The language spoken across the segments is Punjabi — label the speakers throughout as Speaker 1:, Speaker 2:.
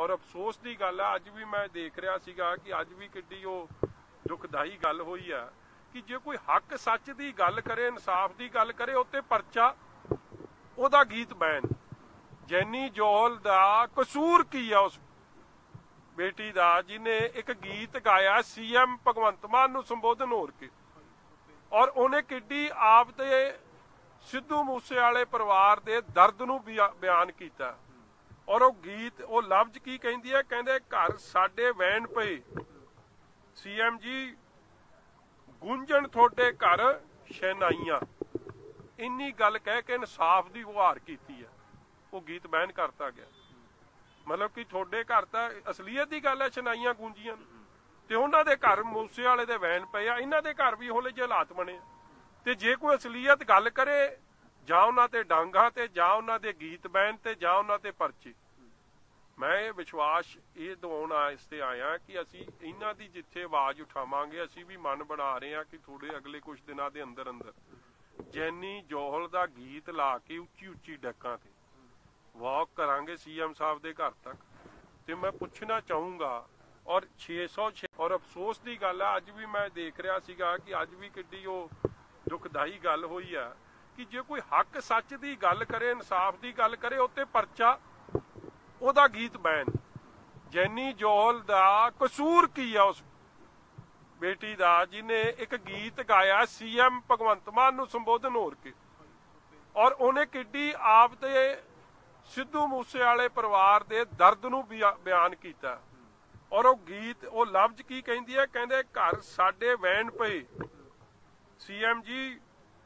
Speaker 1: ਔਰ ਅਫਸੋਸ ਦੀ ਗੱਲ ਆ, ਅੱਜ ਵੀ ਮੈਂ ਦੇਖ ਰਿਹਾ ਸੀਗਾ ਕਿ ਅੱਜ ਵੀ ਕਿੱਡੀ ਉਹ ਦੁਖਦਾਈ ਗੱਲ ਹੋਈ ਆ ਕਿ ਜੇ ਕੋਈ ਹੱਕ ਸੱਚ ਦੀ ਗੱਲ ਕਰੇ, ਇਨਸਾਫ ਦੀ ਗੱਲ ਕਰੇ, ਉੱਤੇ ਪਰਚਾ, ਉਹਦਾ ਗੀਤ ਬੈਨ। ਜੈਨੀ ਜੋਹਲ ਦਾ ਕਸੂਰ ਕੀ ਆ ਉਸ ਬੇਟੀ ਦਾ ਜਿਹਨੇ ਇੱਕ ਗੀਤ ਗਾਇਆ ਸੀਐਮ ਭਗਵੰਤ ਮਾਨ ਨੂੰ ਸੰਬੋਧਨ ਹੋ ਕੇ, ਔਰ ਉਹਨੇ ਕਿੱਡੀ ਆਪ ਦੇ ਸਿੱਧੂ ਮੂਸੇਵਾਲੇ ਪਰਿਵਾਰ ਦੇ ਦਰਦ ਨੂੰ ਬਿਆਨ ਕੀਤਾ। ਔਰ ਉਹ ਗੀਤ, ਉਹ ਲਫ਼ਜ਼ ਕੀ ਕਹਿੰਦੀ ਹੈ, ਕਹਿੰਦੇ ਘਰ ਸਾਡੇ ਵੈਣ ਪਏ ਸੀਐਮ ਜੀ, ਗੂੰਜਣ ਤੁਹਾਡੇ ਘਰ ਸ਼ਹਿਨਾਈਆਂ। ਇੰਨੀ ਗੱਲ ਕਹਿ ਕੇ ਇਨਸਾਫ ਦੀ ਗੁਹਾਰ ਕੀਤੀ ਹੈ, ਉਹ ਗੀਤ ਬੈਨ ਕਰਤਾ ਗਿਆ। ਮਤਲਬ ਕਿ ਤੁਹਾਡੇ ਘਰ ਤਾਂ ਅਸਲੀਅਤ ਦੀ ਗੱਲ ਹੈ, ਸ਼ਹਿਨਾਈਆਂ ਗੂੰਜੀਆਂ ਤੇ ਉਹਨਾਂ ਦੇ ਘਰ ਮੂਸੇਵਾਲੇ ਦੇ ਵੈਨ ਪਏ ਆ, ਇਹਨਾਂ ਦੇ ਘਰ ਵੀ ਉਹੋ ਜਿਹੇ ਹਾਲਾਤ ਬਣੇ। ਤੇ ਜੇ ਕੋਈ ਅਸਲੀਅਤ ਗੱਲ ਕਰੇ, ਜਾਂ ਉਹਨਾਂ ਤੇ ਡਾਂਗਾ ਤੇ, ਜਾਂ ਉਹਨਾਂ ਦੇ ਗੀਤ ਬੈਨ ਤੇ, ਜਾਂ ਉਹਨਾਂ ਤੇ ਪਰਚੇ। ਮੈਂ ਇਹ ਵਿਸ਼ਵਾਸ ਇਹ ਦਿਵਾਉਣ ਇਸ ਤੇ ਆਇਆ ਕਿ ਅਸੀਂ ਇਹਨਾਂ ਦੀ ਜਿੱਥੇ ਆਵਾਜ਼ ਉਠਾਵਾਂਗੇ, ਅਸੀਂ ਵੀ ਮਨ ਬਣਾ ਰਹੇ ਹਾਂ ਕਿ ਥੋੜੇ ਅਗਲੇ ਕੁਝ ਦਿਨਾਂ ਦੇ ਅੰਦਰ ਅੰਦਰ ਜੈਨੀ ਜੋਹਲ ਦਾ ਗੀਤ ਲਾ ਕੇ ਉੱਚੀ ਉੱਚੀ ਡੱਕਾਂ ਤੇ ਵਾਕ ਕਰਾਂਗੇ ਸੀਐਮ ਸਾਹਿਬ ਦੇ ਘਰ ਤੱਕ। ਤੇ ਮੈਂ ਪੁੱਛਣਾ ਚਾਹੂੰਗਾ, ਔਰ 606 ਔਰ ਅਫਸੋਸ ਦੀ ਗੱਲ ਆ, ਅੱਜ ਵੀ ਮੈਂ ਦੇਖ ਰਿਹਾ ਸੀਗਾ ਕਿ ਅੱਜ ਵੀ ਕਿੱਡੀ ਉਹ ਦੁਖਦਾਈ ਗੱਲ ਹੋਈ ਆ ਕਿ ਜੇ ਕੋਈ ਹੱਕ ਸੱਚ ਦੀ ਗੱਲ ਕਰੇ, ਇਨਸਾਫ ਦੀ ਗੱਲ ਕਰੇ, ਉੱਤੇ ਪਰਚਾ, ਉਹਦਾ ਗੀਤ ਬੈਨ। ਜੈਨੀ ਜੋਹਲ ਦਾ ਕਸੂਰ ਕੀ ਆ ਉਸ ਬੇਟੀ ਦਾ ਜਿਹਨੇ ਇੱਕ ਗੀਤ ਗਾਇਆ ਸੀਐਮ ਭਗਵੰਤ ਮਾਨ ਨੂੰ ਸੰਬੋਧਨ ਹੋ ਕੇ, ਔਰ ਉਹਨੇ ਕਿੱਡੀ ਆਪ ਦੇ ਸਿੱਧੂ ਮੂਸੇਵਾਲੇ ਪਰਿਵਾਰ ਦੇ ਦਰਦ ਨੂੰ ਬਿਆਨ ਕੀਤਾ। ਔਰ ਉਹ ਗੀਤ, ਉਹ ਲਫ਼ਜ਼ ਕੀ ਕਹਿੰਦੀ ਹੈ, ਕਹਿੰਦੇ ਘਰ ਸਾਡੇ ਵੈਣ ਪਏ ਸੀਐਮ ਜੀ,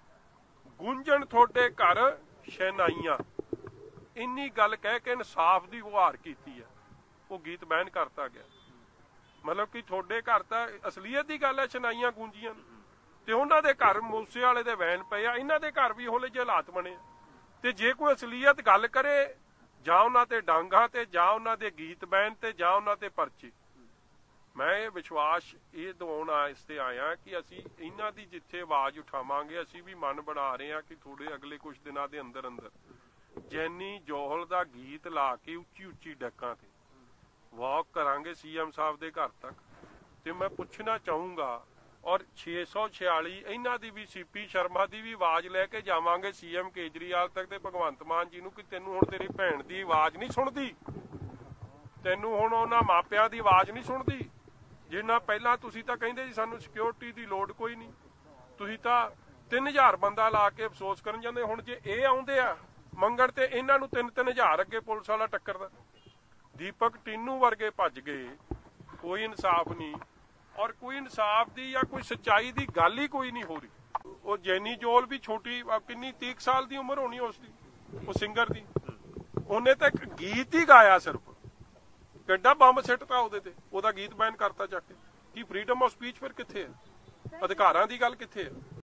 Speaker 1: ਗੂੰਜਣ ਤੁਹਾਡੇ ਘਰ ਸ਼ਹਿਨਾਈਆਂ। ਇੰਨੀ ਗੱਲ ਕਹਿ ਕੇ ਇਨਸਾਫ ਦੀ ਗੁਹਾਰ ਕੀਤੀ ਹੈ, ਉਹ ਗੀਤ ਬੈਨ ਕਰਤਾ ਗਿਆ। ਮਤਲਬ ਕਿ ਤੁਹਾਡੇ ਘਰ ਤਾਂ ਅਸਲੀਅਤ ਦੀ ਗੱਲ ਹੈ, ਸ਼ਹਿਨਾਈਆਂ ਗੂੰਜੀਆਂ ਤੇ ਉਹਨਾਂ ਦੇ ਘਰ ਮੂਸੇਵਾਲੇ ਦੇ ਵੈਨ ਪਏ ਆ, ਇਹਨਾਂ ਦੇ ਘਰ ਵੀ ਉਹੋ ਜਿਹੇ ਹਾਲਾਤ ਬਣੇ। ਤੇ ਜੇ ਕੋਈ ਅਸਲੀਅਤ ਗੱਲ ਕਰੇ, ਜਾਂ ਉਹਨਾਂ ਤੇ ਡਾਂਗਾ ਤੇ, ਜਾਂ ਉਹਨਾਂ ਦੇ ਗੀਤ ਬੈਨ ਤੇ, ਜਾਂ ਉਹਨਾਂ ਤੇ ਪਰਚੇ। ਮੈਂ ਇਹ ਵਿਸ਼ਵਾਸ ਇਹ ਦਿਵਾਉਣ ਇਸ ਤੇ ਆਇਆ ਕਿ ਅਸੀਂ ਇਹਨਾਂ ਦੀ ਜਿੱਥੇ ਆਵਾਜ਼ ਉਠਾਵਾਂਗੇ, ਅਸੀਂ ਵੀ ਮਨ ਬਣਾ ਰਹੇ ਹਾਂ ਕਿ ਥੋੜੇ ਅਗਲੇ ਕੁਝ ਦਿਨਾਂ ਦੇ ਅੰਦਰ ਅੰਦਰ ਜੈਨੀ ਜੋਹਲ ਦਾ ਗੀਤ ਲਾ ਕੇ ਉੱਚੀ ਉੱਚੀ ਡੱਕਾਂ ਤੇ ਵਾਕ ਕਰਾਂਗੇ ਸੀਐਮ ਸਾਹਿਬ ਦੇ ਘਰ ਤੱਕ। ਤੇ ਮੈਂ ਪੁੱਛਣਾ ਚਾਹੂੰਗਾ, ਔਰ 646 ਇਹਨਾਂ ਦੀ ਵੀ, ਸੀਪੀ ਸ਼ਰਮਾ ਦੀ ਵੀ ਆਵਾਜ਼ ਲੈ ਕੇ ਜਾਵਾਂਗੇ ਸੀਐਮ ਕੇਜਰੀਵਾਲ ਤੱਕ ਤੇ ਭਗਵੰਤ ਮਾਨ ਜੀ ਨੂੰ ਕਿ ਤੈਨੂੰ ਹੁਣ ਤੇਰੀ ਭੈਣ ਦੀ ਆਵਾਜ਼ ਨਹੀਂ ਸੁਣਦੀ, ਤੈਨੂੰ ਹੁਣ ਉਹਨਾਂ ਮਾਪਿਆਂ ਦੀ ਆਵਾਜ਼ ਨਹੀਂ ਸੁਣਦੀ ਜਿੰਨਾ ਪਹਿਲਾਂ ਤੁਸੀਂ ਤਾਂ ਕਹਿੰਦੇ ਸੀ ਸਾਨੂੰ ਸਿਕਿਉਰਿਟੀ ਦੀ ਲੋੜ ਕੋਈ ਨਹੀਂ, ਤੁਸੀਂ ਤਾਂ 3000 ਬੰਦਾ ਲਾ ਕੇ ਅਫਸੋਸ ਕਰਨ ਜਾਂਦੇ। ਹੁਣ ਜੇ ਇਹ ਆਉਂਦੇ ਆ ਮੰਗਣ ਤੇ ਇਹਨਾਂ ਨੂੰ 3-3000 ਅੱਗੇ ਪੁਲਿਸ ਵਾਲਾ ਟੱਕਰਦਾ। ਦੀਪਕ ਟੀਨੂ ਵਰਗੇ ਭੱਜ ਗਏ, ਕੋਈ ਇਨਸਾਫ ਨਹੀਂ, ਔਰ ਕੋਈ ਇਨਸਾਫ ਦੀ ਜਾਂ ਕੋਈ ਸੱਚਾਈ ਦੀ ਗੱਲ ਹੀ ਕੋਈ ਨਹੀਂ ਹੋ ਰਹੀ। ਉਹ ਜੈਨੀ ਜੋਹਲ ਵੀ ਛੋਟੀ, ਕਿੰਨੀ 30 ਸਾਲ ਦੀ ਉਮਰ ਹੋਣੀ ਉਸ ਦੀ, ਉਹ ਸਿੰਗਰ ਦੀ, ਉਹਨੇ ਤਾਂ ਇੱਕ ਗੀਤ ਹੀ ਗਾਇਆ ਸਿਰਫ, ਕਿੱਡਾ ਬੰਬ ਸਿੱਟਤਾ ਉਹਦੇ ਤੇ, ਉਹਦਾ ਗੀਤ ਬੈਨ ਕਰਤਾ ਚੱਕ ਕੇ। ਕੀ ਫਰੀडम ਆਫ ਸਪੀਚ ਫਿਰ ਕਿੱਥੇ ਹੈ? ਅਧਿਕਾਰਾਂ ਦੀ ਗੱਲ ਕਿੱਥੇ ਹੈ?